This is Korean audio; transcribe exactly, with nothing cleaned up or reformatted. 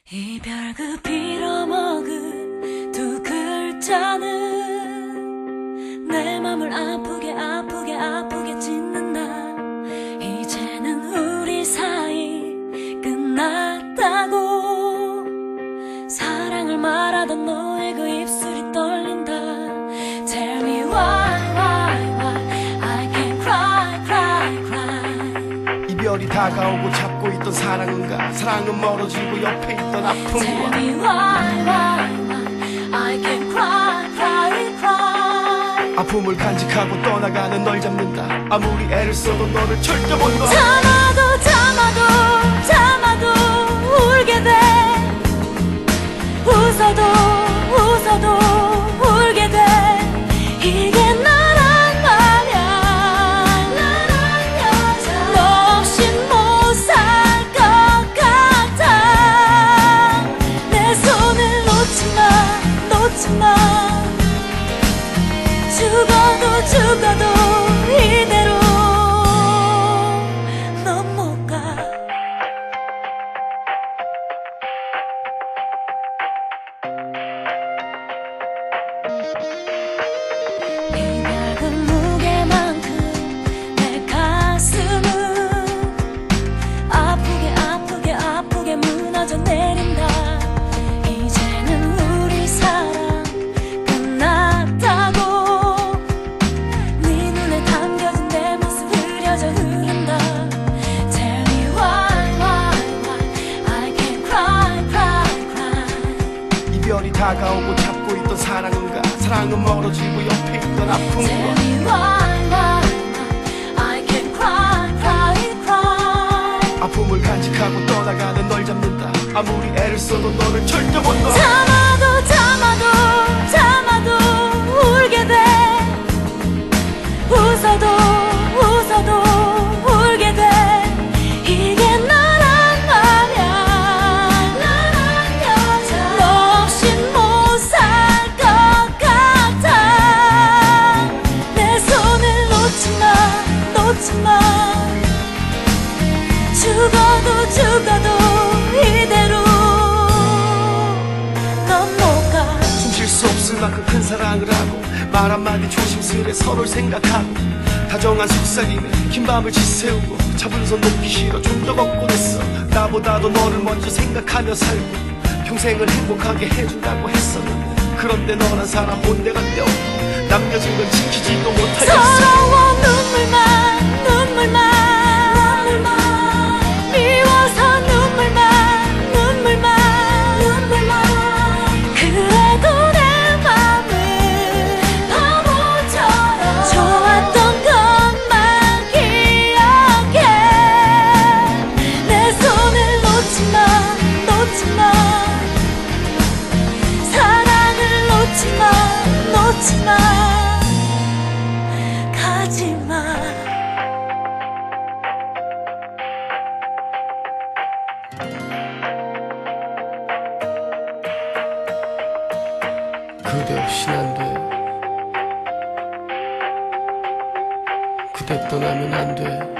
이별 그 빌어먹은 두 글자는 내 맘을 아프게 아프게 아프게 찢는다. 이제는 우리 사이 끝났다고 사랑을 말하던 너의 그 입술이 떨린다. Tell me why, why, why I can't cry, cry, cry. 이별이 다가오고 잡고 있던 사랑은가, 사랑은 멀어지고 옆에 있던 아픔과. Tell me why, why, why I can't cry, cry, cry. 아픔을 간직하고 떠나가는 널 잡는다. 아무리 애를 써도 너를 절대 못 놔. 참아도 참아도 참아도 울게 돼. 웃어도 웃어도 울게 돼. 이게 나란 말이야. 나란 여자 너 없인 못 살 것 같아. 내 손을 놓지 마 놓지 마. 죽어도 죽어도 이대로 넌 못 가. 이별 그 무게만큼 내 가슴은 아프게 아프게 아프게 무너져 내린다. 이제는 우리 사랑 끝났다고 네 눈에 담겨진 내 모습 흐려져 흐른다. Tell me why, why, why I can't cry, cry, cry. 이별이 다가오고 잡고 있던 사랑은가, 사랑은 멀어지고 옆에 있던 Tell 아픔과. me why, why, why I can't cry, cry, cry. 아픔을 간직하고 떠나가는 널 잡는다. 아무리 애를 써도 너를 절대 못 놔. 참아도 참아도 참아도 울게 돼. 웃어도 웃어도 울게 돼. 이게 나란 말이야. 나란 여자 너 없인 못 살 것 같아. 내 손을 놓지 마 놓지 마. 죽어도 죽어도 이대로 넌 못 가. 숨 쉴 수 없을 만큼 큰 사랑을 하고 말 한마디 조심스레 서로를 생각하고 다정한 속삭임에 긴 밤을 지새우고 잡은 손 놓기 싫어 좀 더 걷곤 했어. 나보다도 너를 먼저 생각하며 살고 평생을 행복하게 해준다고 했었는데, 그런데 너란 사람 온데 간데 없고 남겨진 건 지키지도 못하겠어. 서러워 눈물만 눈물만 눈물만 미워서 눈물만 눈물만 눈물만. 그래도 내 맘은 바보처럼 좋았던 것만 기억해. 내 손을 놓지 마 놓지 마. 사랑을 놓지 마 놓지 마. 가지 마. 그대 없인 안 돼. 그대 떠나면 안 돼.